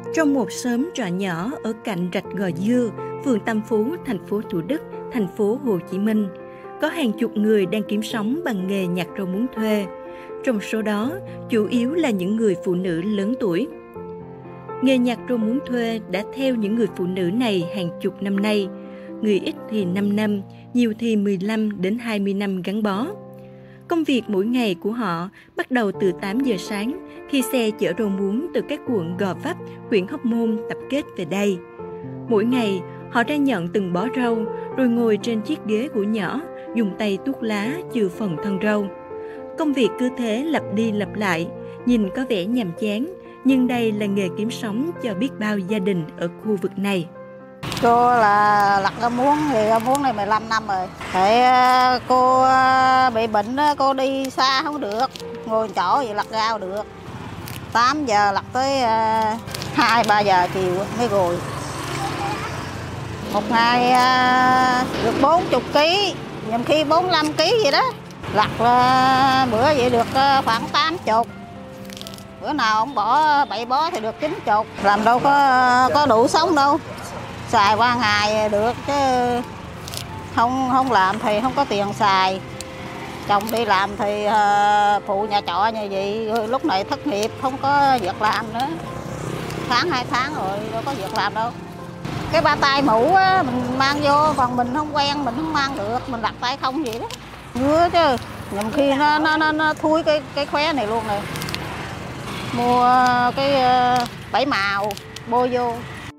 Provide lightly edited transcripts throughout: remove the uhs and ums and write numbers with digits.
Trong một xóm trọ nhỏ ở cạnh rạch Gò Dưa, phường Tam Phú, thành phố Thủ Đức, thành phố Hồ Chí Minh, có hàng chục người đang kiếm sống bằng nghề nhặt rau muống thuê. Trong số đó, chủ yếu là những người phụ nữ lớn tuổi. Nghề nhặt rau muống thuê đã theo những người phụ nữ này hàng chục năm nay. Người ít thì 5 năm, nhiều thì 15 đến 20 năm gắn bó. Công việc mỗi ngày của họ bắt đầu từ 8 giờ sáng khi xe chở rau muống từ các quận Gò Vấp, huyện Hóc Môn tập kết về đây. Mỗi ngày, họ ra nhận từng bó rau, rồi ngồi trên chiếc ghế gỗ nhỏ, dùng tay tuốt lá chừa phần thân rau. Công việc cứ thế lặp đi lặp lại, nhìn có vẻ nhàm chán, nhưng đây là nghề kiếm sống cho biết bao gia đình ở khu vực này. Cô là lặt rau muống, thì rau muống này 15 năm rồi. Tại cô bị bệnh, cô đi xa không được, ngồi chỗ vậy lặt rau được. 8 giờ lặt tới 2-3 giờ chiều mới rồi. Một ngày được 40 kg, nhầm khi 45 kg vậy đó. Lặt bữa vậy được khoảng 80. Bữa nào ông bỏ 7 bó thì được 90. Làm đâu có đủ sống đâu. Xài qua ngày được chứ không làm thì không có tiền xài. Chồng đi làm thì phụ nhà trọ như vậy, lúc này thất nghiệp không có việc làm nữa. Tháng 2 tháng rồi đâu có việc làm đâu. Cái ba tay mũ á, mình mang vô, còn mình không quen mình không mang được, mình đặt tay không vậy đó. Ngứa chứ, nhầm khi nó thui cái khóe này luôn này. Mua cái bảy màu bôi vô.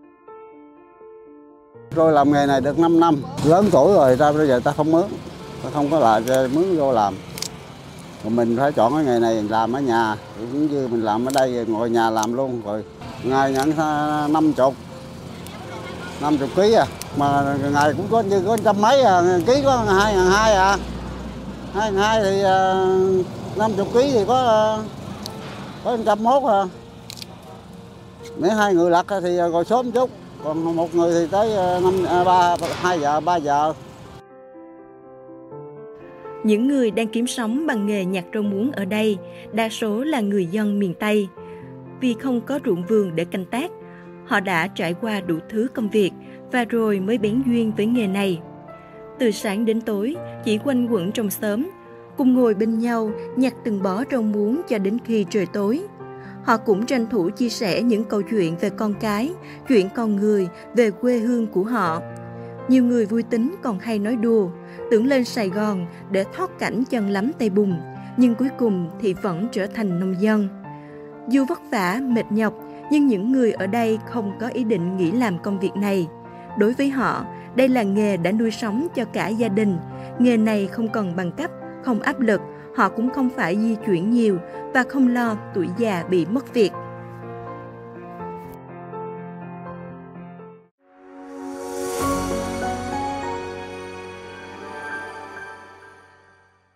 Tôi làm nghề này được 5 năm, lớn tuổi rồi ra bây giờ ta không mướn, ta không có lại mướn vô làm. Rồi mình phải chọn cái nghề này làm ở nhà, cũng như mình làm ở đây ngồi nhà làm luôn rồi. Ngày nhận 50 kg à, mà ngày cũng có như có trăm mấy à, ký có 2.200 à. 2.200 thì 50 kg thì có 101 à. Mấy hai người lặt thì ngồi sớm chút. Còn một người thì tới 2 giờ, 3 giờ. Những người đang kiếm sống bằng nghề nhặt rau muống ở đây, đa số là người dân miền Tây. Vì không có ruộng vườn để canh tác, họ đã trải qua đủ thứ công việc và rồi mới bén duyên với nghề này. Từ sáng đến tối, chỉ quanh quẩn trong xóm, cùng ngồi bên nhau nhặt từng bó rau muống cho đến khi trời tối. Họ cũng tranh thủ chia sẻ những câu chuyện về con cái, chuyện con người, về quê hương của họ. Nhiều người vui tính còn hay nói đùa, tưởng lên Sài Gòn để thoát cảnh chân lấm tay bùn, nhưng cuối cùng thì vẫn trở thành nông dân. Dù vất vả, mệt nhọc, nhưng những người ở đây không có ý định nghỉ làm công việc này. Đối với họ, đây là nghề đã nuôi sống cho cả gia đình. Nghề này không cần bằng cấp, không áp lực, họ cũng không phải di chuyển nhiều và không lo tuổi già bị mất việc.